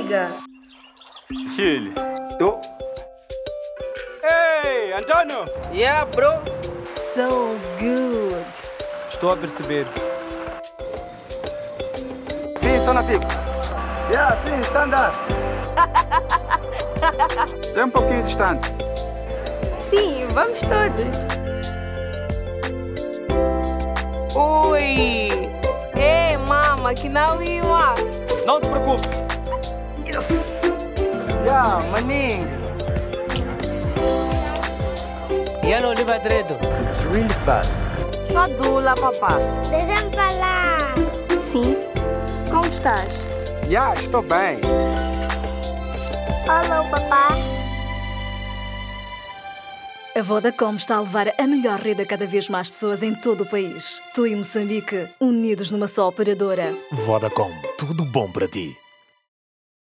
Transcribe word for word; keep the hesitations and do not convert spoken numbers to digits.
amiga. Chile. Tô. Hey, Antônio! Yeah, bro. So good. Estou a perceber. Sim, só na cinco. Yeah, sim, standard. É um pouquinho distante. Sim, vamos todos. Oi! Ei, mama, que não ia lá. Não te preocupes. Yes. Yeah, maninho. Ya no liva treto. It's really fast. Adula, papá. Deixa-me falar. Sim. Como estás? Yeah, estou bem. Olá, papá. A Vodacom está a levar a melhor rede a cada vez mais pessoas em todo o país. Tu e Moçambique, unidos numa só operadora. Vodacom, tudo bom para ti.